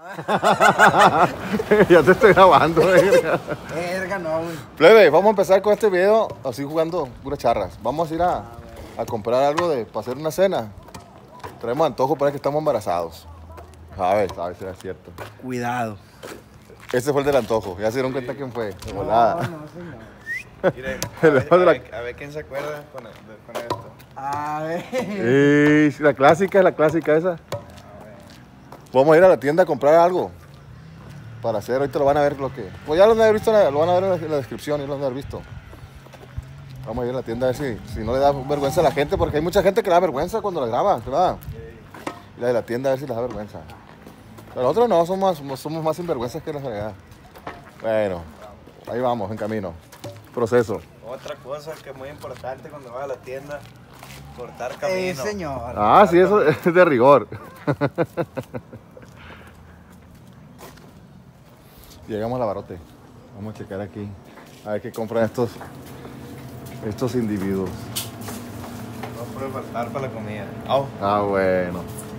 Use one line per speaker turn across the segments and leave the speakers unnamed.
Ya te estoy grabando,
Verga, no, güey.
Plebe, vamos a empezar con este video así jugando puras charras. Vamos a ir a comprar algo para hacer una cena. Traemos antojo para que estamos embarazados. A ver si era cierto.
Cuidado.
Ese fue el del antojo. Ya se dieron cuenta quién fue. De volada.
No, señor.
Mire, a ver quién se acuerda con esto.
A ver.
La clásica esa. Vamos a ir a la tienda a comprar algo para hacer. Ahorita lo van a ver lo que. Pues ya lo van a haber visto, lo van a ver en la descripción y lo van a haber visto. Vamos a ir a la tienda a ver si no le da vergüenza a la gente, porque hay mucha gente que le da vergüenza cuando la graba, ¿verdad? Y la de la tienda a ver si les da vergüenza. Pero nosotros no, somos más sinvergüenzas que la fregada. Bueno, ahí vamos, en camino. Proceso.
Otra cosa que es muy importante cuando vas a la tienda, cortar camino.
Señor.
Ah, sí, eso es de rigor. Llegamos al abarrote. Vamos a checar aquí. A ver qué compran estos individuos.
No puede faltar para la comida.
Ah, bueno.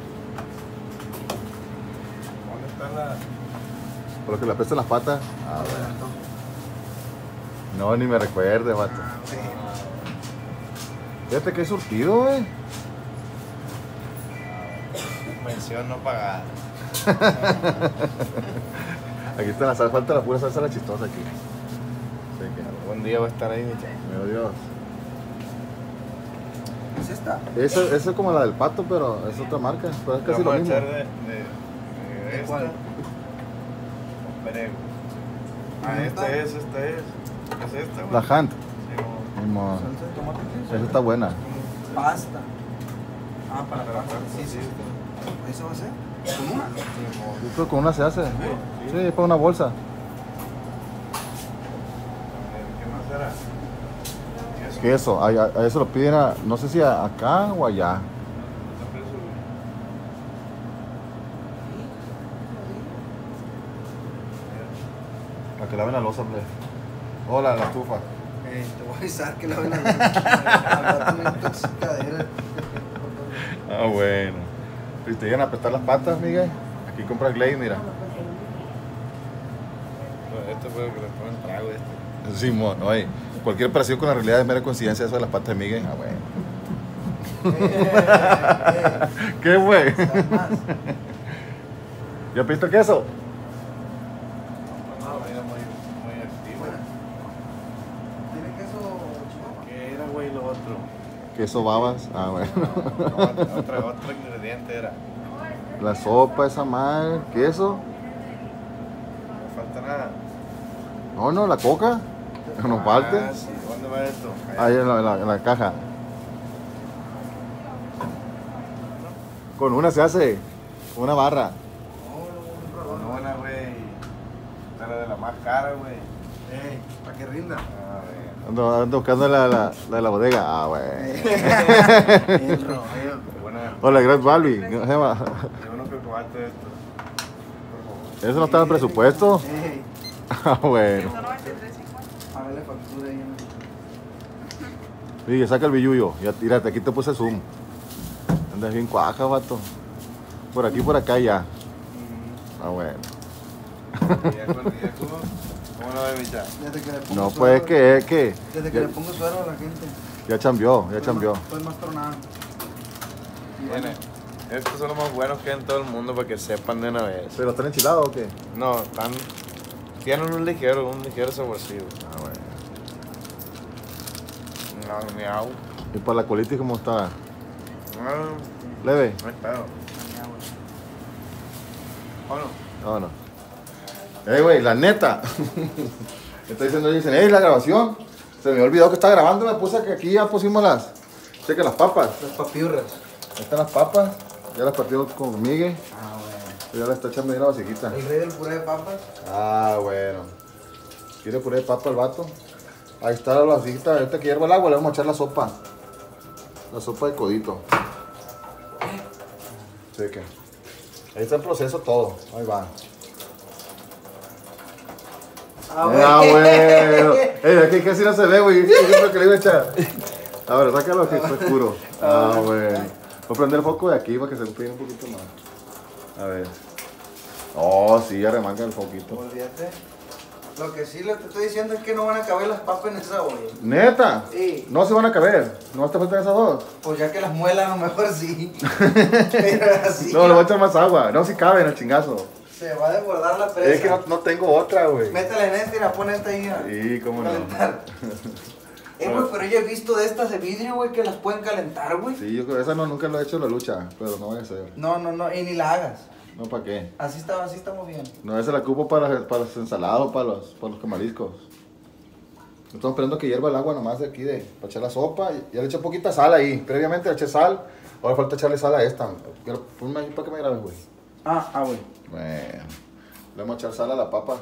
¿Dónde están las...?
Por lo que le apestan las patas. Ah, bueno. No, ni me recuerdes, vato.
Sí.
Fíjate que es surtido, güey.
Mención no pagada.
Aquí está la salsa, falta la pura salsa la chistosa aquí. Sí, que...
Algún día va a estar ahí, muchachos.
Meu Dios.
¿Es esta?
Esa es como la del pato, pero es otra marca. Pero es casi lo
Vamos a
mismo.
echar de esta.
cuál?
Perego. Esta es. Es esta, güey.
La Hunt.
Sí,
Mismo.
¿Salsa de tomate?
Esa está buena.
Pasta. Ah, para pasta. Sí.
sí.
¿Eso va a ser? ¿Con una?
Yo creo que con una se hace. Sí, es para una bolsa.
¿Qué más será?
Queso. A eso lo piden no sé si acá o allá. A que laven la losa, hombre. Hola, la estufa.
Te voy a avisar que la ven a intoxicadera.
Ah, bueno. Si te llegan a apestar las patas, Miguel, aquí compras Glade, mira.
Esto fue lo que le ponen trago
Sí, oye, cualquier parecido con la realidad es mera coincidencia eso de las patas de Miguel. Ah, bueno. ¿Qué, güey? ¿Ya pediste el queso?
muy activo.
¿Tiene queso chihuahua?
¿Qué era, güey, lo otro?
Queso babas. Ah, bueno.
Otro ingrediente era.
La sopa, esa madre. ¿Queso?
No falta nada.
No, la coca. No falte.
Ah, sí. ¿Dónde va esto?
Ahí en la caja. Con una se hace. Una barra.
Con una, güey. Pero de la más cara, güey.
Para que rinda.
Ando buscando la de la bodega. Ah, güey.
El rollo.
Buena.
Hola, Great Valby. ¿Qué se llama?
Yo no creo que falte esto.
¿Eso no está en el presupuesto? Ah, bueno.
A ver la factura ahí.
Miguel, saca el billuyo. Ya, tírate, aquí te puse zoom. Andas bien cuaja, vato. Por aquí, por acá ya. Ah, bueno.
¿Cómo lo ves, Micha?
Desde que le pongo
No,
suero,
pues que.
Desde que le pongo suero a la gente.
Ya cambió.
Estoy más tronado.
Tiene. Estos son los más buenos que hay en todo el mundo para que sepan de una vez.
¿Pero están enchilados o qué?
No, tienen un ligero saborcillo.
Ah, bueno.
No, miau.
¿Y para la colitis cómo está?
No,
¿Leve?
no hay pedo. ¿O no?
No. Güey, la neta. Me está diciendo, dicen, la grabación. Se me olvidó que estaba grabando, me puse que aquí ya pusimos las papas.
Las papirras.
Ahí están las papas. Ya las partió con Miguel.
Ah, bueno.
Ya las está echando ahí la basiquita.
El rey del puré de papas.
Ah, bueno. ¿Quiere puré de papa el vato? Ahí está la basiquita. Ahorita que hierva el agua le vamos a echar la sopa. La sopa de codito. Sí, que. Ahí está el proceso todo. Ahí va. Bueno. Aquí casi no se ve, güey. Yo creo que le iba a echar. A ver, sácalo que está oscuro. Bueno. Voy a prender el foco de aquí para que se pegue un poquito más. A ver. Oh, sí, arremanca el foquito.
Olvídate. Lo que sí le te estoy diciendo es que no van a caber las papas en esa olla.
¿Neta?
Sí.
No se van a caber. ¿No te faltan esas dos?
Pues ya que las muelan, a lo mejor sí. Pero así.
No, le voy a echar más agua. No, si caben el chingazo.
Se va a desbordar la presa.
Es que no tengo otra, güey.
Métela en esta y la pone esta ahí.
Sí, cómo no.
Calentar. Güey, pero yo he visto de estas de vidrio, güey, que las pueden calentar, güey.
Sí, yo creo esa no, nunca lo he hecho en la lucha, pero no voy a hacer.
No, y ni la hagas.
No, ¿para qué?
Así estamos bien.
No, esa la ocupo para los ensalados, para los camariscos. Estamos esperando que hierva el agua nomás de aquí para echar la sopa. Ya le eché poquita sal ahí. Previamente le eché sal. Ahora falta echarle sal a esta. Ponme ahí para que me grabes, güey.
Güey.
Bueno, le vamos a echar sal a la papa.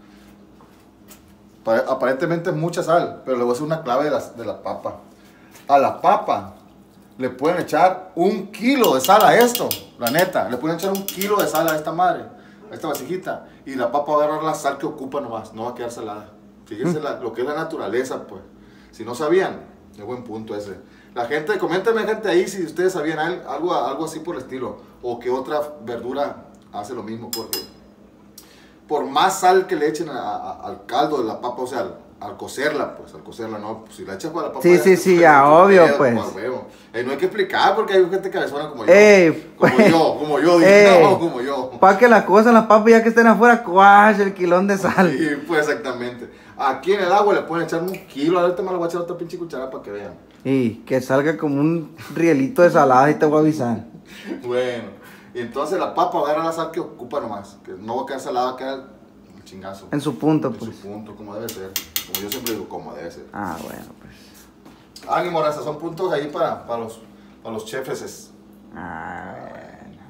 Aparentemente es mucha sal, pero le voy a hacer una clave de la papa. A la papa le pueden echar 1 kilo de sal a esto, la neta. Le pueden echar 1 kilo de sal a esta madre, a esta vasijita. Y la papa va a agarrar la sal que ocupa nomás, no va a quedar salada. Fíjense lo que es la naturaleza, pues. Si no sabían, es buen punto ese. La gente, coméntenme gente ahí si ustedes sabían algo así por el estilo. O que otra verdura hace lo mismo, porque por más sal que le echen al caldo de la papa, o sea, al cocerla, no, pues si la echas para la papa.
Sí, ya, obvio, pues.
No hay que explicar porque hay gente cabezona como yo. Como yo, como yo.
Para que las cosas, las papas ya que estén afuera, cuash, el kilón de sal.
Sí, pues exactamente. Aquí en el agua le pueden echar 1 kilo, ahorita me lo voy a echar otra pinche cuchara para que vean.
Y que salga como un rielito de salada y te voy a avisar.
Bueno, y entonces la papa va a agarrar la sal que ocupa nomás, que no va a quedar salada, va a quedar un chingazo.
En su punto,
En
pues.
su punto, como debe ser. Como yo siempre digo, como debe ser.
Ah, bueno, pues.
Ánimo, raza, son puntos ahí para los chefes.
Ah, bueno.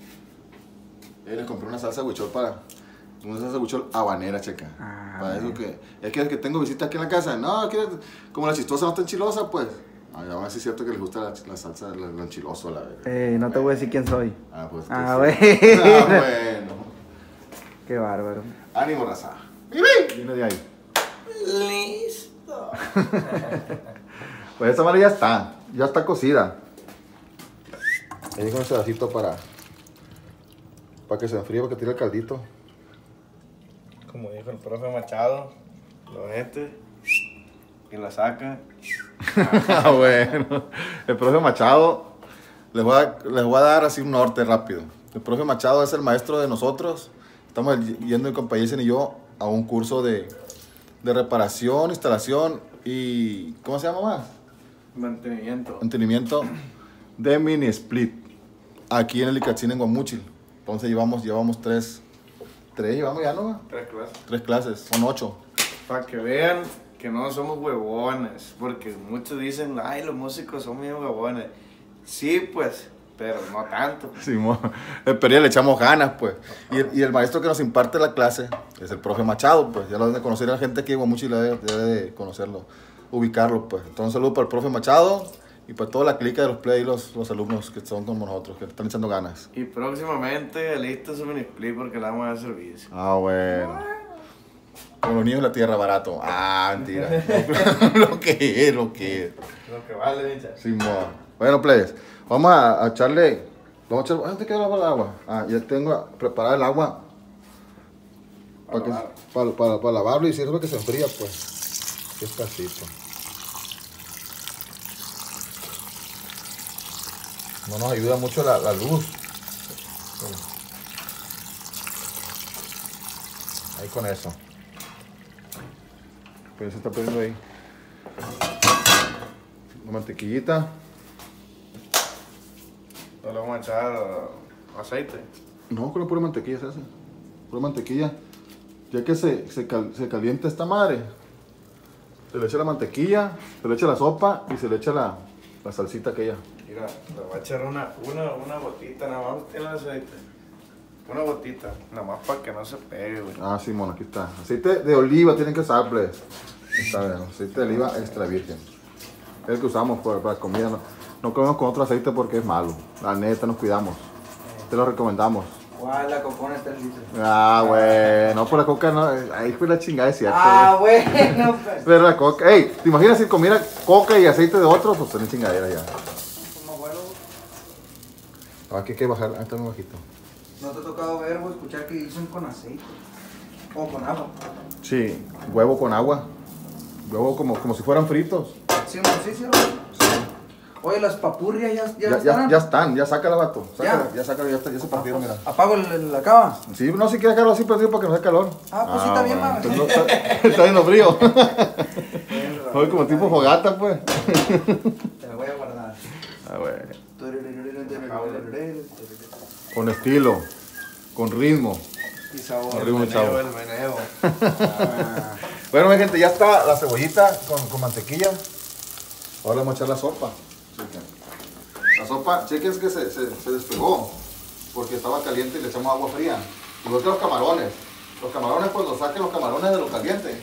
Les compré una salsa huichol una salsa huichol habanera, checa. Para eso que, es que tengo visita aquí en la casa. No, como la chistosa no está enchilosa, pues. A ver si es cierto que les gusta la salsa, lo enchiloso, la verdad.
No te voy a decir quién soy.
Pues.
Bueno.
Bueno.
Qué bárbaro.
Ánimo, raza. Viene de ahí.
Listo.
Pues esta madre ya está cocida. Ahí con ese vasito para que se enfríe, para que tire el caldito.
Como dijo el profe Machado, lo mete y lo saca.
Bueno, el profe Machado, les voy a dar así un norte rápido. El profe Machado es el maestro de nosotros. Estamos yendo en compañía y yo a un curso de reparación, instalación y... ¿cómo se llama más? Mantenimiento de mini split. Aquí en el Icachín, en Guamúchil. Entonces llevamos tres llevamos ya, ¿no?
3 clases.
3 clases, son 8.
Para que vean que no somos huevones, porque muchos dicen, ay, los músicos son bien huevones. Sí, pues, pero no tanto.
Sí, pero ya le echamos ganas, pues. Y el maestro que nos imparte la clase es el profe Machado, pues. Ya lo deben de conocer a la gente aquí de Guamúchil, debe de conocerlo, ubicarlo, pues. Entonces, un saludo para el profe Machado y para toda la clica de los play, los alumnos que son como nosotros, que están echando ganas.
Y próximamente listo su mini split porque le vamos a dar servicio.
Ah, bueno. Con los niños de la tierra barato. Ah, mentira. lo que es.
Lo que vale, dicha.
Simón. Bueno, plebes, vamos a echarle. ¿Dónde queda el agua? Ya tengo preparado el agua para lavarlo y sirve que se enfría, pues. Despacito. No nos ayuda mucho la luz. Ahí con eso. Pues se está poniendo ahí la mantequillita.
No le vamos a echar aceite.
No, con la pura mantequilla se hace. Pura mantequilla. Ya que se calienta esta madre, se le echa la mantequilla, se le echa la sopa y se le echa la salsita aquella.
Mira, le voy a echar una gotita, nada más tiene aceite. Una gotita, nada más para que no se pegue, güey.
Ah, sí, mono, aquí está. Aceite de oliva tienen que usar, pues. Está bien, aceite de oliva extra virgen. Es el que usamos para comida. No comemos con otro aceite porque es malo. La neta, nos cuidamos. Te lo recomendamos.
Guau, la cocona está lista.
Ah, bueno, por la coca no. Ahí fue la chingada, es cierto.
Bueno, pues.
Pero la coca. Ey, ¿te imaginas si comiera coca y aceite de otros? Pues tenés chingadera ya.
Como abuelo.
Aquí hay que bajar, está muy bajito.
¿No te ha tocado ver o escuchar que dicen con aceite? O con agua.
Sí, huevo con agua. Huevo como si fueran fritos.
Sí, sí. Oye, las papurrias
Ya están, ya sácala, vato. Sácala,
Ya.
ya se partieron, mira.
¿Apago la cava?
Sí, no, si quieres dejarlo así prendido para que no dé calor.
Ah, pues sí, está bien,
bueno.
mami.
Entonces está bien frío. Oye, como tipo fogata, pues.
Te la voy a guardar.
Ah, bueno. Con estilo, con ritmo.
Y sabor.
Arriba, un chavo.
El meneo.
Bueno, mi gente, ya está la cebollita con mantequilla. Ahora le vamos a echar la sopa. Chequen. La sopa, chequen que se despegó. Porque estaba caliente y le echamos agua fría. Igual que los camarones. Los camarones, cuando saquen los camarones de lo caliente,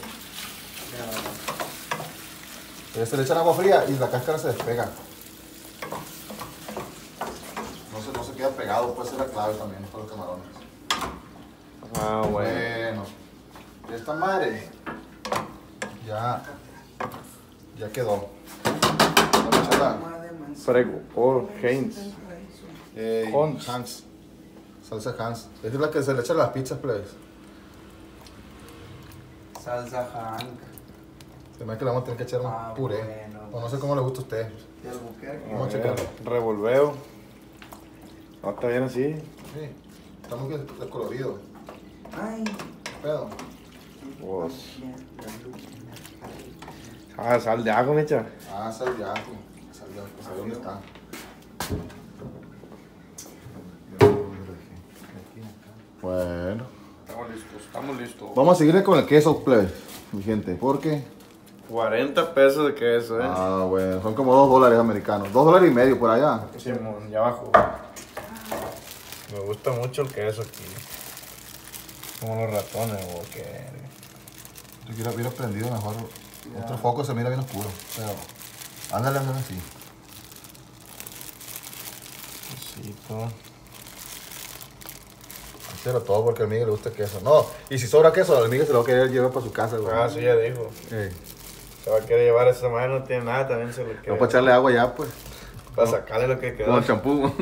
se le echan agua fría y la cáscara se despega. No se queda pegado, puede ser la clave también para los camarones.
Ah,
Bueno, esta madre ya quedó. Vamos a echarla.
Frego. Oh, Heinz.
Hans. Salsa Hans. Es la que se le echa a las pizzas, please.
Salsa Hank.
Se me hace que le vamos a tener que echar un puré.
Bueno.
O no sé cómo le gusta a usted.
De Albuquerque.
Vamos a checarlo.
Revolveo. No, está bien así.
Sí, está muy descolorido.
Ay.
Pedo.
Pues. Ah, sal de ajo, mecha.
Ah, sal de ajo. Sal de ajo. ¿Sabe dónde está? Bueno.
Estamos listos.
Vamos a seguirle con el queso, please, mi gente. Porque
40 pesos de queso,
bueno, son como $2 americanos. $2.50 por allá.
Simón, ya abajo. Me gusta mucho el queso aquí. Como los ratones, o que.
Yo hubiera prendido mejor. Otro foco se mira bien oscuro. Pero ándale así.
Quesito.
Hacelo todo porque al Miguel le gusta el queso. No, y si sobra queso, al Miguel se lo va a querer llevar para su casa, güey.
Ah, sí, ya dijo. Se va a querer llevar esa madre, no tiene nada, también se lo quiere.
No para echarle agua ya, pues.
Para sacarle lo que quedó.
Como el champú.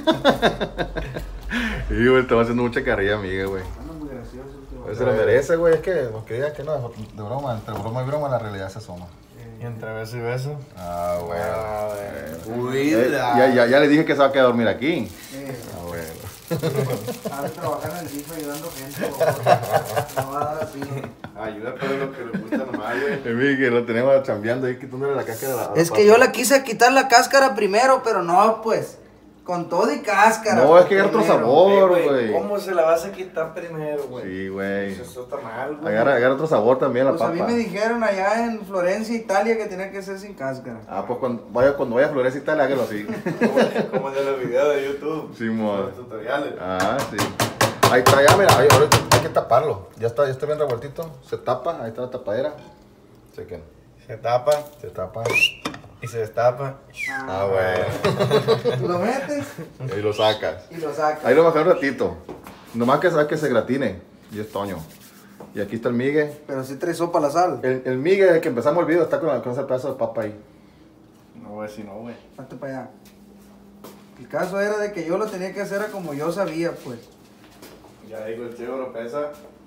Sí, güey, estamos haciendo mucha carrilla, amiga, güey.
Anda muy gracioso.
Pues se lo merece, güey. Es que nos quería que no, de broma, entre broma y broma, la realidad se asoma.
Y entre beso y beso.
Ah, bueno.
Ah, bueno.
Ya le dije que se va a quedar a dormir aquí. Ah, bueno.
Anda trabajando en el FIFA ayudando gente. No va a dar así.
Ayuda para lo que le gusta nomás, güey.
El Miguel lo tenemos chambeando ahí, quitándole la cáscara a la
Es que yo le quise quitar la cáscara primero, pero no, pues. Con todo y cáscara.
No, es que agarra otro
primero.
sabor, güey.
¿Cómo se la vas a quitar primero, güey?
Sí, güey.
Eso está mal, güey.
Agarra otro sabor también la
Pues a
papa.
mí me dijeron allá en Florencia, Italia, que tenía que ser sin cáscara.
Ah, pues cuando vaya a Florencia y tal, hágalo así.
Como en los videos de YouTube.
Sí, mo.
Los tutoriales.
Ah, sí. Ahí está, ya, mira, ahora hay que taparlo. Ya está bien revueltito. Se tapa, ahí está la tapadera. Chequen.
Se tapa
Se tapa.
y se destapa.
Ah, bueno.
Lo metes
Y lo sacas.
y lo sacas.
Ahí lo bajas un ratito. Nomás que se gratine. Y es toño. Y aquí está el Migue.
Pero sí trae sopa la sal.
El Migue, desde que empezamos el video, está con ese pedazo de papa ahí.
No, güey, si no, güey.
Hazte para allá. El caso era de que yo lo tenía que hacer como yo sabía, pues.
Ya digo, el chivo lo pesa.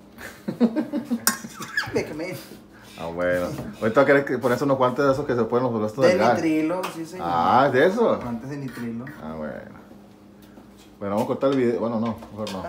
Déjame.
Ah, bueno. Ahorita querés que ponerse unos guantes de esos que se ponen los restos
De
del gas.
nitrilo, sí, señor.
Ah, ¿es de eso?
Antes de nitrilo.
Ah, bueno. Bueno, vamos a cortar el video. Bueno, no, mejor no.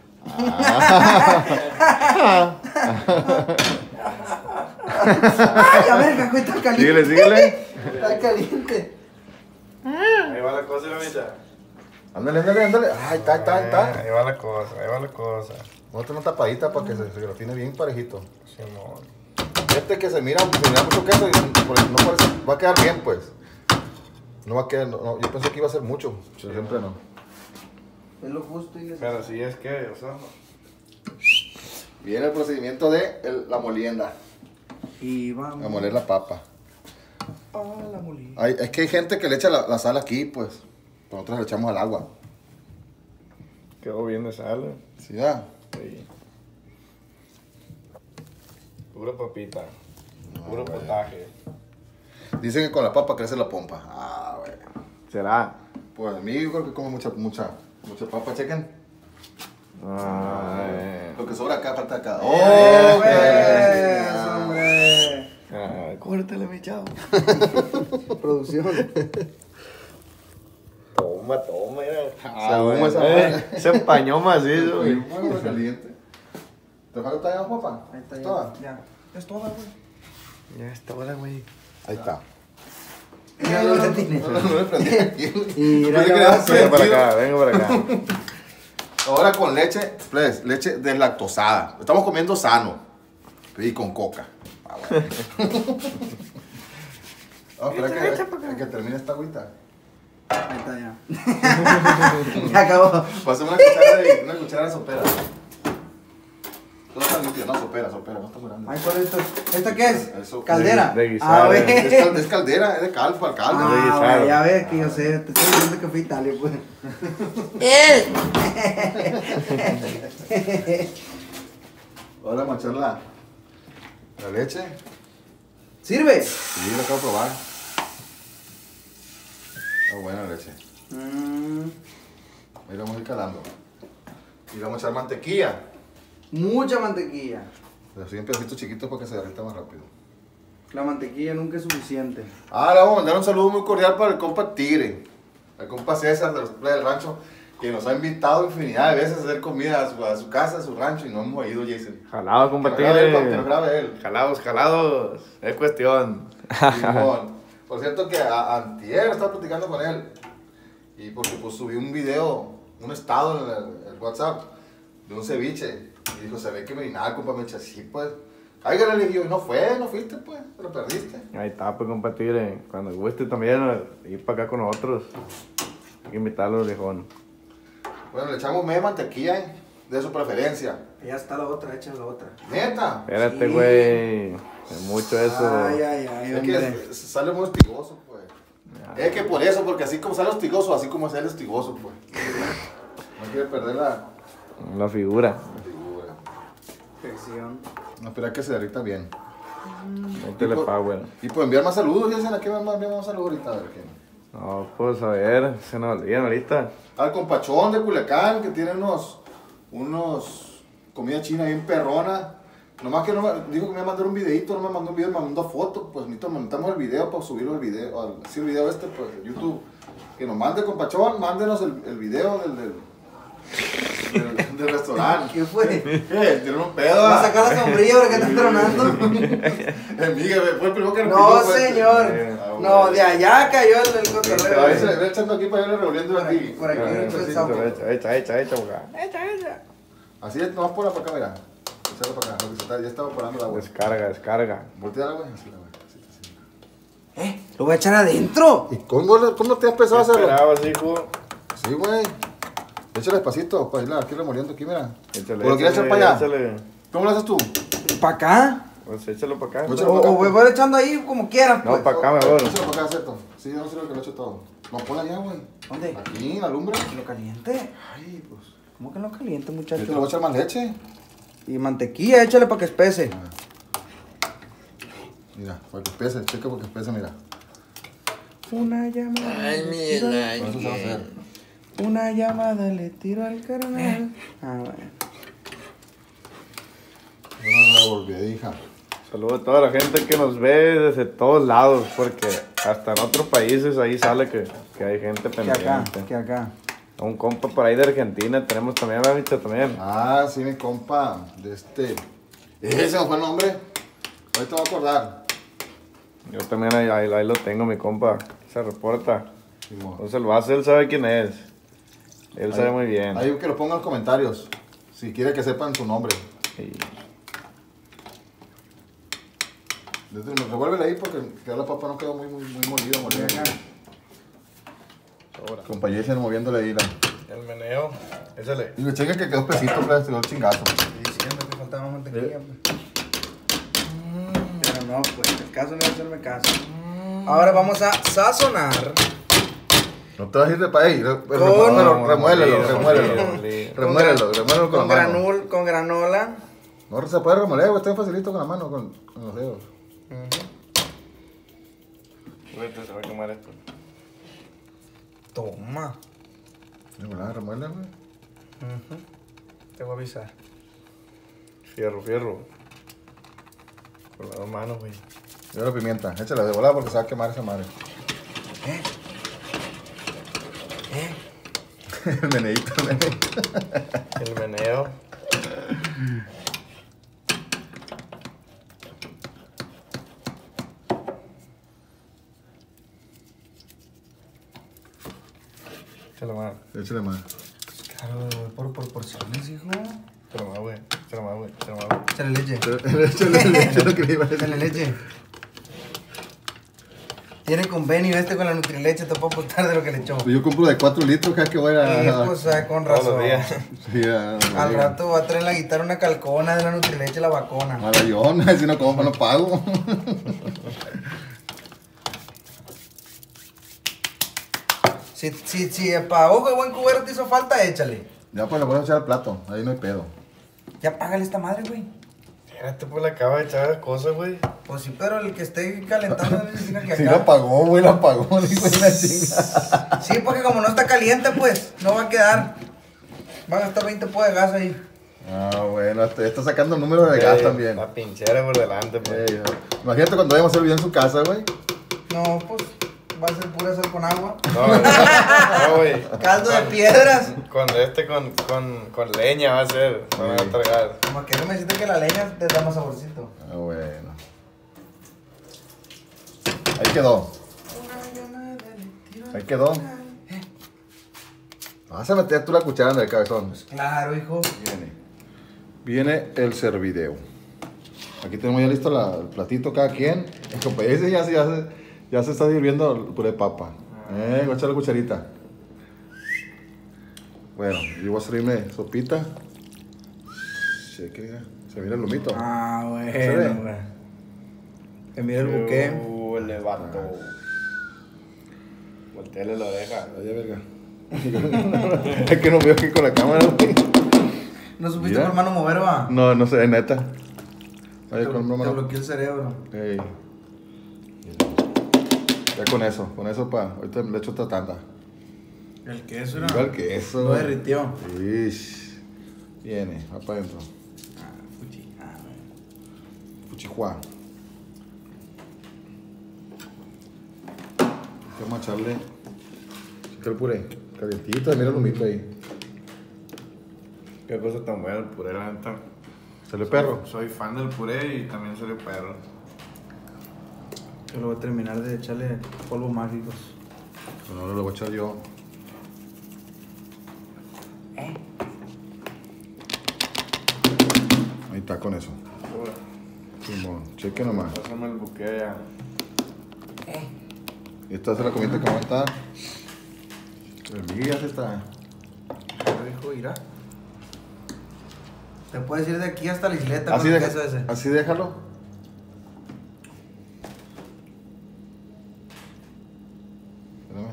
¡Ay, a ver, Caco, está caliente!
Síguele.
Está caliente.
Ahí va la cosa, la mitad.
Ándale. Ay, está.
Ahí va la cosa, ahí va la cosa.
Vamos a tener una tapadita para que se gratine bien parejito.
Simón.
Este que se mira mucho queso y no parece, va a quedar bien, pues. No va a quedar, no, yo pensé que iba a ser mucho, pero siempre no.
Es lo justo y es...
Pero sí es que, o sea,
Viene el procedimiento de la molienda,
Y vamos.
a moler la papa.
Ah, la molí.
Es que hay gente que le echa la sal aquí, pues. Nosotros le echamos al agua.
quedó bien de sal.
¿Sí, ya?
Sí. Pura papita. Puro potaje.
Dicen que con la papa crece la pompa. Ah, bueno.
¿Será?
Pues a mí yo creo que como mucha papa, chequen. Lo que sobra acá, falta acá.
Pues, hombre.
Córtale, mi chavo.
Producción.
Toma, mira.
Se ahuma esa madre.
Se empañó macizo, güey.
Muy caliente. ¿Te falta ya, papá?
Ahí está,
¿Toda?
ya. Es toda, güey.
Ya está, hola, güey.
Ahí está.
Ya no la tiene.
No le prendí aquí.
Mira,
Pensé que
ya
era
va.
Venga para
sentido.
acá, venga para acá.
Ahora con leche, pues, leche deslactosada. Estamos comiendo sano. Y con coca. Ah, bueno. Vamos a esperar que termine esta agüita.
Ahí está, ya. Ya acabó.
Pásame una cuchara de sopera. Todo está limpio, no, sopera, no está muy grande.
Ay, ¿cuál es esto? ¿Esto qué es?
Eso.
Caldera.
De guisar,
A ver.
Es caldera, es de caldo, para caldo.
de
Ah,
guisar.
güey, ya ves que yo sé. Te estoy diciendo que fue Italia, pues.
Ahora vamos a echar la leche.
¿Sirve?
Sí, la acabo de probar. Está buena la leche. Ahí la vamos a ir calando. Y le vamos a echar mantequilla.
Mucha mantequilla.
Así en pedacitos chiquitos para que se derrita más rápido.
La mantequilla nunca es suficiente.
Ah, le vamos a mandar un saludo muy cordial para el compa Tigre. El compa César de los Playas del Rancho, que nos ha invitado infinidad de veces a hacer comida a su casa, a su rancho, y no hemos ido, Jason.
Jalado,
Que nos
compartir.
grabe él, que nos grabe él.
Jalados. Es cuestión.
Simón. Por cierto que antier estaba platicando con él, y porque pues subí un video, un estado en el WhatsApp de un ceviche, y dijo, se ve que me vinaba, compa, me echa así, pues. Cáigale, le dije, no fuiste, pues, te lo perdiste.
Ahí está, pues, compartir. Cuando guste también ir para acá con nosotros. Hay que invitarlo, viejón.
Bueno, le echamos media mantequilla, de su preferencia.
Ya está la otra, echa la otra.
Neta.
Espérate,
Sí.
güey. Es mucho eso.
Ay,
Es
hombre.
que sale muy hostigoso, pues. Es que por eso, porque así como sale hostigoso, así como sale hostigoso, pues. No quiere perder la
La figura.
figura.
Perfección.
No, espera que se derrita bien.
Métele power.
Y pues enviar más saludos, ya a qué vamos a enviar más saludos ahorita, a ver qué.
No, pues a ver, se nos olvidan ahorita.
Al compachón de Culiacán, que tiene unos comida china bien perrona. Nomás que no me, dijo que me iba a mandar un videito, no me mandó un video, me mandó foto. Pues necesito montamos el video para subirlo al video, así el video este, pues, en YouTube. Que nos mande compachón, mándenos el video del restaurante.
¿Qué fue?
Tiene un pedo.
¿Va a sacar la sombrilla porque está tronando?
Amiga, fue el primero que
No,
repitió, pues.
señor.
Ah,
No,
bueno.
de allá cayó el
Ahí
cotorreo.
se ve echando aquí para irle revolviendo aquí.
Por aquí entró el sapo.
Echa, boca.
Así es, nomás por acá, mira. Echarlo para acá, porque ya estaba parando el agua.
Descarga.
Volteala, güey. Así la güey. Así.
Lo voy a echar adentro.
¿Y cómo te has empezado a hacerlo?
Esperabas, hijo.
Sí, güey. Échale despacito, para irla aquí remoliendo aquí, mira.
Échale,
¿O lo quieres echar para allá?
Échale.
¿Cómo lo haces tú?
¿Para acá?
Pues échalo para acá.
Échalo.
O voy echando ahí como quieras,
No,
pues.
para acá mejor.
Échalo para acá, ¿cierto? Sí, yo no sirve que lo eche todo. No, ponla allá, güey.
¿Dónde?
Aquí, en la lumbre.
¿Lo caliente?
Ay, pues.
¿Cómo que lo caliente,
Yo te lo voy a
muchacho?
echar más leche.
Y mantequilla, échale para que espese.
Mira, para que espese, checa para que espese, mira.
Una llamada.
Con eso se va a hacer.
Una llamada le tiro al carnal. Ah, bueno.
Una revolvedija.
Saludos a toda la gente que nos ve desde todos lados, porque hasta en otros países ahí sale que hay gente
Que acá,
pendiente.
que acá.
A un compa por ahí de Argentina tenemos también, ¿verdad, Micha? También.
Ah, sí, mi compa. De este. Ese me fue el nombre. Ahorita me voy a acordar.
Yo también ahí lo tengo, mi compa. Se reporta.
Simón.
Entonces lo hace, él sabe quién es. Él sabe muy bien.
Ahí que lo pongan en los comentarios. Si quiere que sepan su nombre.
Sí.
Revuélvele ahí porque la papa no quedó muy molida.
Acá.
Ahora.
Compa Jason moviéndole ahí
El meneo. Échale.
Y me chequen que quedó pesito, pero quedó el chingazo.
Estoy diciendo que faltaba mantequilla, pues. Pero no, pues, el caso no es hacerme caso. Ahora vamos a sazonar
No te vas a ir de país.
Con-
Remuélelo
Molido.
con la mano.
con granola.
No se puede remoler, güey. Está bien facilito con la mano, con los dedos.
Ahorita se va a quemar esto.
Toma.
De volada, remuele, güey.
Te voy a avisar.
Fierro. Con las dos manos, güey.
Yo la pimienta, échala de volada porque se va a quemar esa madre. El meneíto.
El meneo. Échale más.
Échale más.
Claro, voy por proporciones, hijo.
Échale más, güey.
Échale leche.
Échale que le iba a decir.
Échale leche. Tiene convenio con la Nutrileche, te puedo apostar de lo que le echó.
Yo compro de 4 litros cada que voy a...
Pues con
Todos
razón.
los días.
Sí,
Al rato va a traer en la guitarra una calcona de la Nutrileche, la vacona.
A la Yona, si no como no pago.
Si para ojo de buen cubero te hizo falta, échale.
Ya pues le voy a echar al plato, ahí no hay pedo.
Ya págale esta madre, güey.
Espérate, pues le acaba de echar las cosas, güey.
Pues sí, pero el que esté calentando no significa que acá.
Sí la pagó, güey, la pagó, dijo la chinga.
Sí, porque como no está caliente, pues, no va a quedar. Va a gastar 20 de gas ahí.
Ah, bueno, está sacando el número de gas también.
La pinchera por delante, pues.
Imagínate cuando vayamos a hacer video en su casa, güey.
No, pues, va a ser pura sal con agua.
No, güey.
Caldo de piedras.
Con leña va a ser. Van a tragar.
Como que no me dijiste que la leña te da más saborcito.
Ah, bueno. Ahí quedó. Ahí quedó. Vas a meter tú la cuchara en el cabezón.
Claro, hijo.
Viene el servideo. Aquí tenemos ya listo el platito cada quien. Ese ya se está sirviendo el puré de papa. Voy a echar la cucharita. Bueno, yo voy a servirme sopita. Se mira el lomito.
Ah,
¿Se ve?
bueno, güey. Que mira el buque.
Le vato. Volteale la oreja.
Vaya verga. Es que no veo aquí con la cámara, güey.
¿No supiste
Mira.
por mano mover, va?
No sé, neta.
Te,
Vaya con
te
mano.
bloqueó el cerebro.
Ey. Ya con eso ahorita le echo otra tanda.
El queso era.
Igual que eso.
Lo derritió.
Ish. Viene, va para adentro.
Fuchi.
Fuchijuá. Vamos a echarle. Checa el puré. Calientito, mira el humito ahí.
Qué cosa tan buena el puré, la neta.
¿Sale perro?
Soy fan del puré y también soy perro.
Yo lo voy a terminar de echarle polvos mágicos.
No, lo voy a echar yo. Ahí está con eso. Simón, cheque nomás.
Pásame el buque ya.
Y esta es la comida que va a estar. El Miguel ya se está.
Hijo, irá. Te puedes ir de aquí hasta la isleta
Así,
con el queso ese.
así déjalo. Espérame.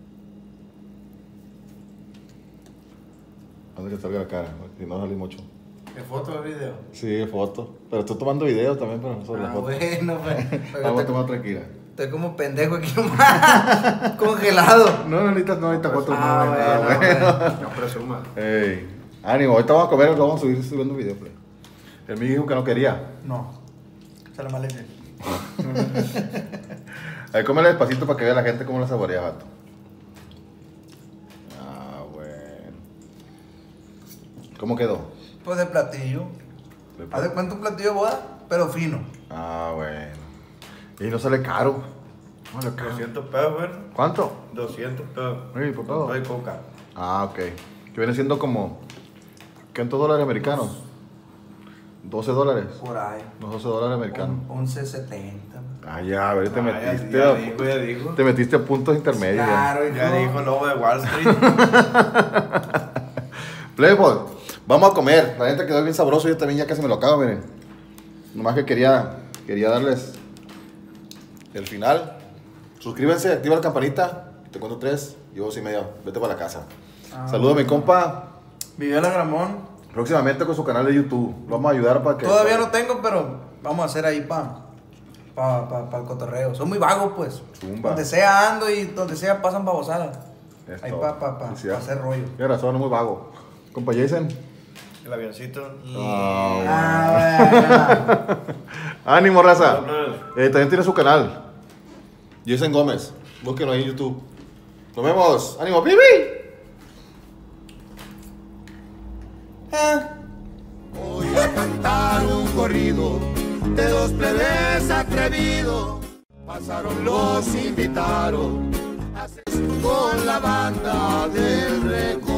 Haz que salga la cara, si no salí mucho.
¿De foto o video?
Sí, foto. Pero estoy tomando video también, pero sobre la foto.
Bueno, pues.
Vamos a tomar tranquila.
Estoy como pendejo aquí nomás. Congelado.
No necesita foto.
Bueno.
No presuma.
Ey, ánimo, ahorita vamos a comer, vamos a subir subiendo video, pues. El Miguel dijo que no quería.
No. Sale mal leche.
Ahí cómele despacito para que vea la gente cómo la saborea, vato. Ah, bueno. ¿Cómo quedó?
Pues de platillo. Haz de cuenta un platillo de boda, pero fino.
Ah, bueno. Y no sale caro. No sale caro.
200 pesos, güey.
¿Cuánto?
200 pesos.
Sí, por todo.
Soy coca.
Ah, ok. Que viene siendo como... ¿Cuántos dólares americanos? 12 dólares.
Por ahí.
Los 12 dólares americanos.
11.70.
Ah, ya, a ver, te metiste.
Ya dijo.
Te metiste a puntos intermedios.
Claro, hijo.
Ya dijo el lobo de Wall Street.
Playboy, vamos a comer. La neta quedó bien sabroso. Yo también ya casi me lo acabo, miren. Nomás que quería darles el final. Suscríbanse, activa la campanita. Te cuento 3, yo 2:30. Vete para la casa. Saludos a mi compa.
Miguel Agramón.
Próximamente con su canal de YouTube. Lo vamos a ayudar para que...
Todavía no tengo, pero vamos a hacer ahí pa el cotorreo. Son muy vagos, pues.
Zumba.
Donde sea ando y donde sea pasan babosadas.
Es
Ahí
todo.
pa
Felicidades.
hacer rollo.
Tienes razón, no muy vago. Compa Jason.
El avioncito.
Ánimo, raza. También tiene su canal. Jason Gómez. Búsquenlo ahí en YouTube. Nos vemos. Ánimo, pibi.
Voy a cantar un corrido de dos plebes atrevidos. Pasaron, los invitaron a hacer con la banda del recuerdo.